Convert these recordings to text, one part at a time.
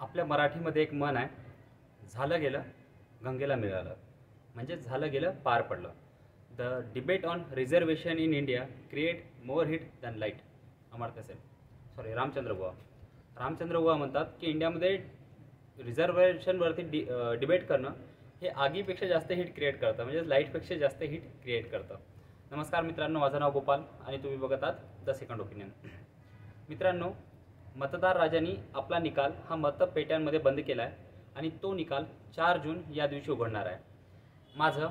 आपल्या मराठीमध्ये एक म्हण आहे, झालं गेलं गंगेला मिळालं, म्हणजे झालं गेलं पार पडलं. The debate on reservation in India create more heat than light. Amartya Sen, Ramachandra Guha. Ramachandra गुहा म्हणतात की इंडियामध्ये रिझर्वेशनवरती डिबेट करणं हे आगीपेक्षा जास्त हिट क्रिएट करतं, म्हणजे लाईटपेक्षा जास्त हिट क्रिएट करतं. नमस्कार मित्रांनो, माझं नाव गोपाल आणि तुम्ही बघत आहात द सेकंड ओपिनियन. मित्रांनो, मतदार राजांनी आपला निकाल हा मतपेट्यांमध्ये बंद केला आहे आणि तो निकाल 4 जून या दिवशी उघडणार आहे. माझं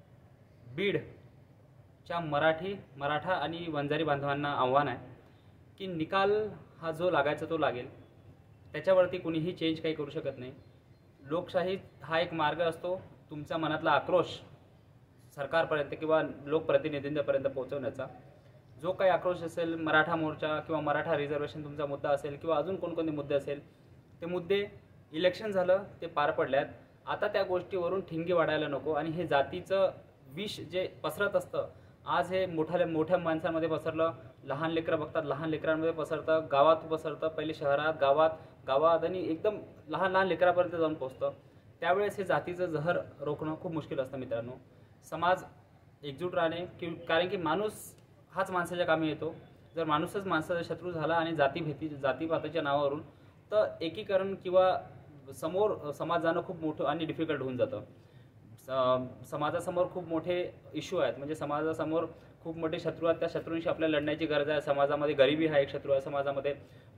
बीडच्या मराठा आणि वंजारी बांधवांना आव्हान आहे की निकाल हा जो लागायचा तो लागेल, त्याच्यावरती कुणीही चेंज काही करू शकत नाही. लोकशाही हा एक मार्ग असतो तुमच्या मनातला आक्रोश सरकारपर्यंत किंवा लोकप्रतिनिधींपर्यंत पोहोचवण्याचा. जो काही आक्रोश असेल, मराठा मोर्चा किंवा मराठा रिझर्वेशन तुमचा मुद्दा असेल किंवा अजून कोणकोणते मुद्दे असेल, ते मुद्दे इलेक्शन झालं, ते पार पडल्यात. आता त्या गोष्टीवरून ठिणगी वाढायला नको. आणि हे जातीचं विष जे पसरत असतं, आज हे मोठ्या माणसांमध्ये पसरलं, लहान लेकरं बघतात, लहान लेकरांमध्ये पसरतं, गावात पसरतं, पहिले शहरात, गावात आणि एकदम लहान लेकरापर्यंत जाऊन पोचतं. त्यावेळेस हे जातीचं जहर रोखणं खूप मुश्किल असतं. मित्रांनो, समाज एकजूट राहणे, कारण की माणूस हाच माणसाच्या कामी येतो. जर माणूसच माणसाचा शत्रू झाला आणि जातीपाताच्या नावावरून, तर एकीकरण किंवा समाज जाणं खूप मोठं आणि डिफिकल्ट होऊन जातं. समाजासमोर खूप मोठे इश्यू आहेत, म्हणजे समाजासमोर खूप मोठे शत्रू आहेत. त्या शत्रूंशी आपल्याला लढण्याची गरज आहे. समाजामध्ये गरिबी हा एक शत्रू आहे. समाजामध्ये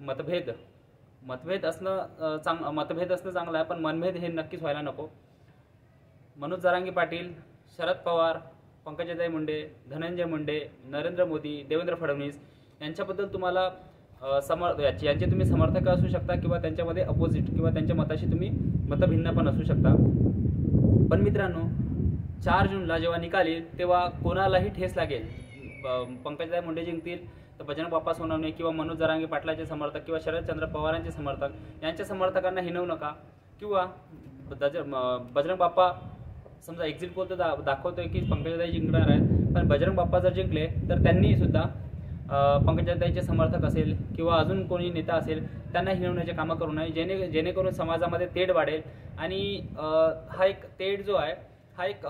मतभेद असणं चांगलं आहे, पण मनभेद हे नक्कीच व्हायला नको. मनोज जरांगे पाटील, शरद पवार, पंकजाताई मुंडे, धनंजय मुंडे, नरेंद्र मोदी, देवेंद्र फडणवीस यांच्याबद्दल तुम्हाला यांचे तुम्ही समर्थक असू शकता किंवा त्यांच्यामध्ये अपोजिट किंवा त्यांच्या मताशी तुम्ही मतभिन्न पण असू शकता. पण मित्रांनो, 4 जूनला जेव्हा निकाल येईल तेव्हा कोणालाही ठेस लागेल. पंकजाताई मुंडे जिंकतील तर बजरंग बाप्पा सोनवणे किंवा मनोज जरांगे पाटलाचे समर्थक किंवा शरदचंद्र पवारांचे समर्थक यांच्या समर्थकांना हिणवू नका. किंवा बजरंग बाप्पा समजा एक्झिट पोल तर दाखवतोय की पंकजाताई जिंकणार आहेत, पण बजरंग बाप्पा जर जिंकले तर त्यांनी सुद्धा पंकजाताईचे समर्थक असेल किंवा अजून कोणी नेता असेल त्यांना हिणवण्याचे कामं करू नये, जेणेकरून समाजामध्ये तेढ वाढेल. आणि हा एक तेढ जो आहे हा एक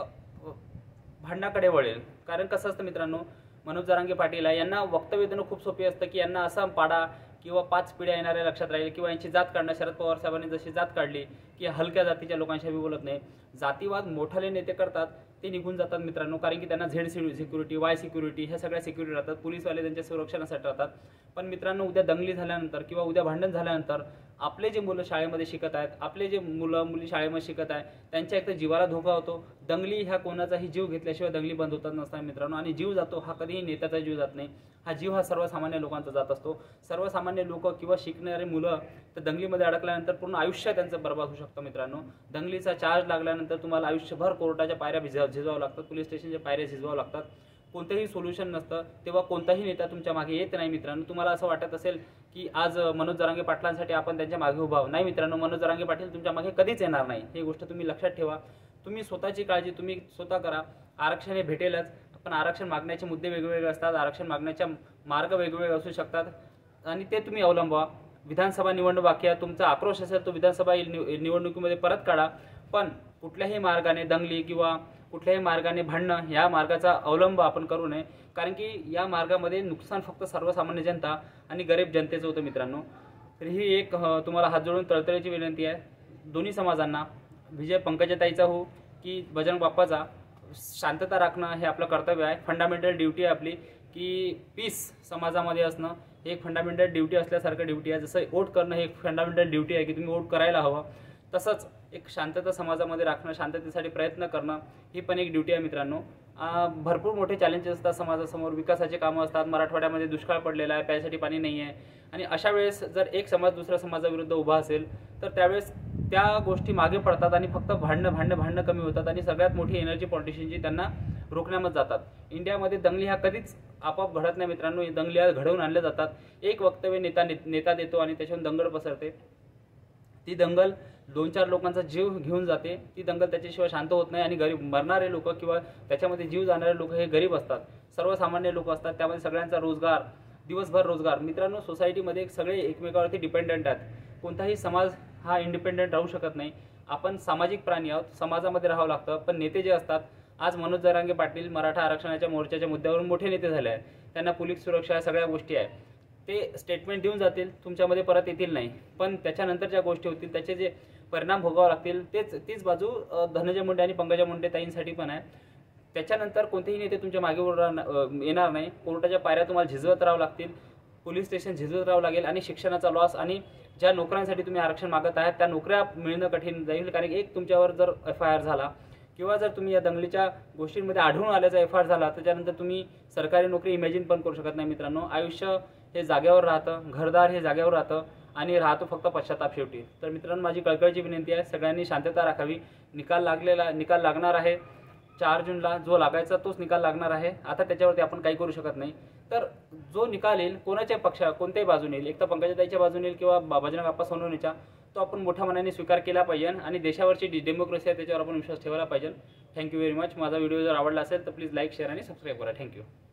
भांडणाकडे वळेल. कारण कसं असतं मित्रांनो, मनोज जरांगे पाटील आहे, यांना वक्तव्य देणं खूप सोपी असतं की यांना असा पाडा किंवा 5 पिढ्या येणाऱ्या लक्षात राहील किंवा यांची जात काढणं. शरद पवार साहेबांनी जशी जात काढली की हलक्या जातीच्या लोकांशी बोलत नाही. जातीवाद मोठाले नेते करतात, ते निघून जातात मित्रांनो, कारण की त्यांना झेड सिक्युरिटी, वाय सिक्युरिटी ह्या सगळ्या सिक्युरिटी राहतात. पोलीसवाले त्यांच्या संरक्षणासाठी राहतात. पण मित्रांनो, उद्या दंगली झाल्यानंतर किंवा उद्या भांडण झाल्यानंतर आपले जे मुलं शाळेमध्ये शिकत आहेत, आपले जे मुली शाळेमध्ये शिकत आहेत, त्यांच्या एक तर जीवाला धोका होतो. दंगली ह्या कोणाचाही जीव घेतल्याशिवाय दंगली बंद होतात नसतात मित्रांनो. आणि जीव जातो हा कधीही नेत्याचा जीव जात नाही. हा जीव हा सर्वसामान्य लोकांचा जात असतो. सर्वसामान्य लोक किंवा शिकणारे मुलं तर दंगलीमध्ये अडकल्यानंतर पूर्ण आयुष्य त्यांचं बर्बाद होऊ शकतं मित्रांनो. दंगलीचा चार्ज लागल्यानंतर तुम्हाला आयुष्यभर कोर्टाच्या पायऱ्या झिजवावं लागतात, पोलीस स्टेशनच्या पायऱ्या झिजवावं लागतात. कोणतंही सोल्युशन नसतं, तेव्हा कोणताही नेता तुमच्या मागे येत नाही मित्रांनो. तुम्हाला असं वाटत असेल की आज मनोज जरांगे पाटलांसाठी आपण त्यांच्या मागे उभा आहोत. नाही मित्रांनो, मनोज जरांगे पाटील तुमच्या मागे कधीच येणार नाही. ही गोष्ट तुम्ही लक्षात ठेवा. तुम्ही स्वतःची काळजी तुम्ही स्वतः करा. आरक्षण हे भेटेलच, पण आरक्षण मागण्याचे मुद्दे वेगवेगळे असतात, आरक्षण मागण्याच्या मार्ग वेगवेगळे असू शकतात आणि ते तुम्ही अवलंबवा. विधानसभा निवडणूक बाकी आहे, तुमचा आक्रोश असेल तो विधानसभा निवडणुकीमध्ये परत काढा, पण कुठल्याही मार्गाने दंगली किंवा कुठल्याही मार्गाने भांडणं या मार्गाचा अवलंब आपण करू नये. कारण की या मार्गामध्ये नुकसान फक्त सर्वसामान्य जनता आणि गरीब जनतेचं होतं मित्रांनो. तर ही एक तुम्हाला हात जोडून तळतळीची विनंती आहे दोन्ही समाजांना, विजय पंकजाताईचा हो की बजरंग बाप्पाचा. शांतता राखणं हे आपलं कर्तव्य आहे, फंडामेंटल ड्युटी आहे आपली, की पीस समाजामध्ये असणं हे एक फंडामेंटल ड्युटी असल्यासारखं ड्युटी आहे. जसं वोट करणं हे एक फंडामेंटल ड्युटी आहे की तुम्ही वोट करायला हवं, तसंच एक शांतता समाजामध्ये राखणं, शांततेसाठी प्रयत्न करणं ही पण एक ड्युटी आहे मित्रांनो. भरपूर मोठे चॅलेंजेस असतात समाजासमोर, विकासाचे कामं असतात. मराठवाड्यामध्ये दुष्काळ पडलेला आहे, प्यायसाठी पाणी नाही आहे. आणि अशा वेळेस जर एक समाज दुसऱ्या समाजाविरुद्ध उभा असेल तर त्यावेळेस त्या गोष्टी मागे पडतात आणि फक्त भांडणं कमी होतात आणि सगळ्यात मोठी एनर्जी पॉलिटिशियनची त्यांना रोखण्यामध्ये जातात. इंडियामध्ये दंगली हा कधीच आपोआप घडत नाही मित्रांनो. दंगली घडवून आणल्या जातात. एक वक्तव्य नेता देतो आणि त्याच्यावर दंगल पसरते. ती दंगल 2-4 लोकांचा जीव घेऊन जाते. ती दंगल त्याच्याशिवाय शांत होत नाही. आणि गरीब मरणारे लोक किंवा त्याच्यामध्ये जीव जाणारे लोक हे गरीब असतात, सर्वसामान्य लोक असतात. त्यामध्ये सगळ्यांचा दिवसभर रोजगार मित्रांनो. सोसायटीमध्ये सगळे एकमेकावरती डिपेंडंट आहेत. कोणताही समाज हा इंडिपेंडेंट राहू शकत नाही. आपण सामाजिक प्राणी आहोत, समाजामध्ये राहावं लागतं. पण नेते जे असतात, आज मनोज जरांगे पाटील मराठा आरक्षणाच्या मोर्चाच्या मुद्द्यावरून मोठे नेते झाले आहेत. त्यांना पोलीस सुरक्षा या सगळ्या गोष्टी आहे. ते स्टेटमेंट देऊन जातील, तुमच्यामध्ये परत येतील नाही. पण त्याच्यानंतर ज्या गोष्टी होतील त्याचे जे परिणाम भोगावे लागतील तीच बाजू धनंजय मुंडे आणि पंकजा मुंडे ताईंसाठी पण आहे. त्याच्यानंतर कोणतेही नेते तुमच्या मागे येणार नाही. कोर्टाच्या पायऱ्या तुम्हाला झिजवत राहावं लागतील, पोलीस स्टेशन झिजवत राहावं लागेल आणि शिक्षणाचा लॉस आणि ज्या नोकऱ्यांसाठी तुम्ही आरक्षण मागत आहात त्या नोकऱ्या मिळणं कठीण जाईल. कारण एक तुमच्यावर जर FIR झाला किंवा जर तुम्ही या दंगलीच्या गोष्टींमध्ये आढळून आल्याचा FIR झाला त्याच्यानंतर तुम्ही सरकारी नोकरी इमॅजिन पण करू शकत नाही. मित्रांनो, आयुष्य हे जागेवर राहतं, घरदार हे जागेवर राहतं आणि राहतो फक्त पश्चाताप शेवटी. तर मित्रांनो, माझी कळकळीची विनंती आहे, सगळ्यांनी शांतता राखावी. निकाल लागणार आहे 4 जूनला. जो लागायचा तोच निकाल लागणार आहे. आता त्याच्यावरती आपण काही करू शकत नाही. तर जो निकाल येईल कोणत्याही बाजूने येईल, एक तर पंकजाताईच्या बाजूने येईल किंवा बजरंग अप्पा सोनवणेच्या, तो आपण मोठ्या मनाने स्वीकार केला पाहिजे आणि देशावरची डेमोक्रेसी आहे त्याच्यावर आपण विश्वास ठेवायला पाहिजे. Thank you very much. माझा व्हिडिओ जर आवडला असेल तर प्लीज लाईक, शेअर आणि सबस्क्राईब करा. थँक्यू.